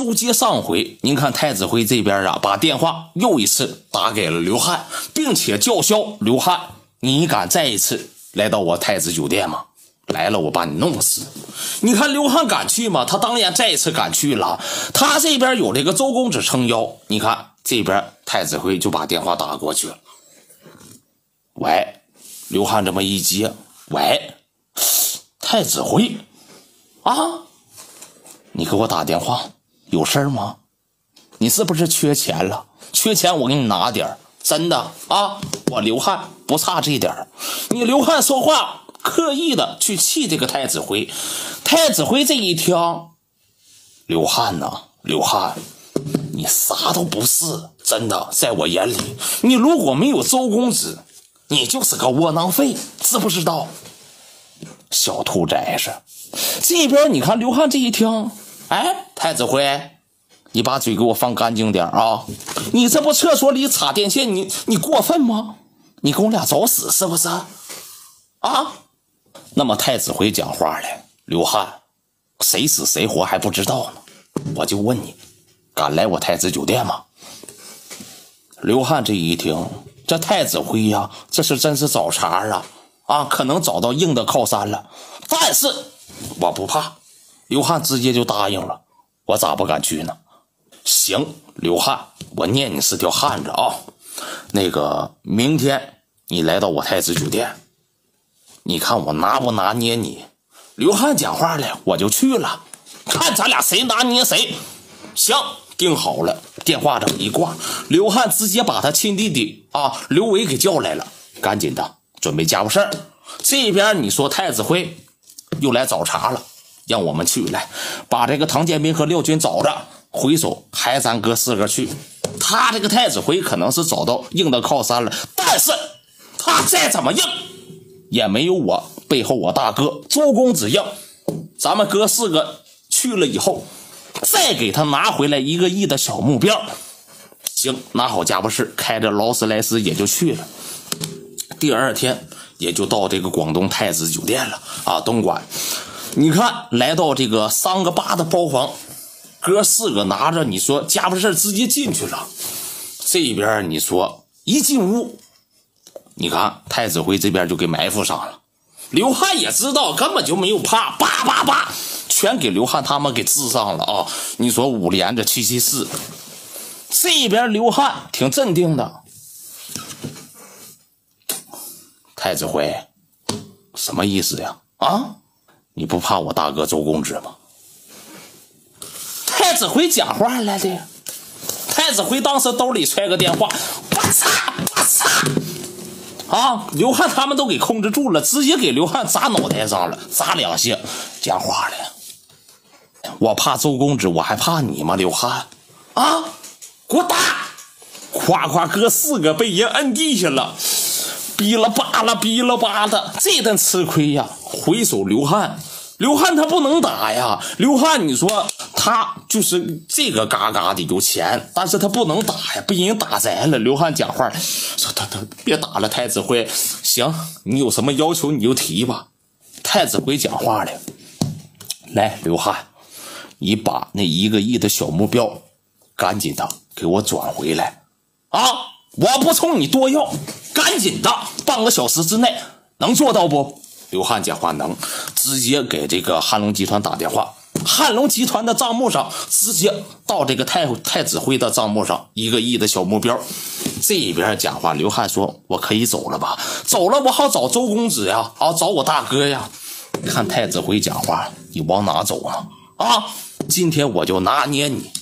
书接上回，您看太子辉这边啊，把电话又一次打给了刘汉，并且叫嚣刘汉，你敢再一次来到我太子酒店吗？来了我把你弄死。你看刘汉敢去吗？他当然再一次敢去了。他这边有这个周公子撑腰，你看这边太子辉就把电话打过去了。喂，刘汉这么一接，喂，太子辉啊，你给我打电话有事吗？你是不是缺钱了？缺钱我给你拿点，真的啊，我刘汉不差这点。你刘汉说话刻意的去气这个太子辉。太子辉这一听，刘汉呐，刘汉你啥都不是，真的，在我眼里你如果没有周公子，你就是个窝囊废，知不知道？小兔崽子。这边你看刘汉这一听，哎，太子辉，你把嘴给我放干净点啊！你这不厕所里插电线，你过分吗？你跟我俩找死是不是？啊？那么太子辉讲话了，刘汉，谁死谁活还不知道呢，我就问你，敢来我太子酒店吗？刘汉这一听，这太子辉呀，这是真是找茬啊，可能找到硬的靠山了。但是我不怕，刘汉直接就答应了。我咋不敢去呢？行，刘汉，我念你是条汉子啊。那个明天你来到我太子酒店，你看我拿不拿捏你？刘汉讲话了，我就去了，看咱俩谁拿捏谁。行，定好了。电话这么一挂，刘汉直接把他亲弟弟啊刘伟给叫来了，赶紧的准备家务事儿。这边你说太子辉又来找茬了，让我们去来把这个唐建斌和廖军找着，回首还咱哥四个去。他这个太子辉可能是找到硬的靠山了，但是他再怎么硬也没有我背后我大哥周公子硬。咱们哥四个去了以后，再给他拿回来1个亿的小目标。行，拿好家伙事，开着劳斯莱斯也就去了。第二天也就到这个广东太子酒店了啊，东莞。你看来到这个3个8的包房，哥四个拿着你说家伙事直接进去了。这边你说一进屋，你看太子辉这边就给埋伏上了。刘汉也知道根本就没有怕，叭叭叭全给刘汉他们给治上了啊！你说5连着774，这边刘汉挺镇定的。太子辉，什么意思呀？啊，你不怕我大哥周公子吗？太子辉讲话来的。太子辉当时兜里揣个电话，啪嚓啪嚓啊！刘汉他们都给控制住了，直接给刘汉砸脑袋上了，砸2下。讲话了，我怕周公子，我还怕你吗？刘汉啊，给我打！夸夸哥4个被人摁地下了，逼了吧了，逼了吧的，这顿吃亏呀！回首刘汉他不能打呀。刘汉你说他就是这个嘎嘎的有钱，但是他不能打呀，被人打栽了。刘汉讲话说他别打了，太子辉，行，你有什么要求你就提吧。太子辉讲话了，来刘汉，你把那1个亿的小目标赶紧的给我转回来啊！我不冲你多要，赶紧的，半个小时之内能做到不？刘汉讲话能，直接给这个汉龙集团打电话。汉龙集团的账目上直接到这个太子辉的账目上1个亿的小目标。这边讲话，刘汉说我可以走了吧？走了我好找周公子呀，好找我大哥呀。看太子辉讲话，你往哪走呢？啊，今天我就拿捏你。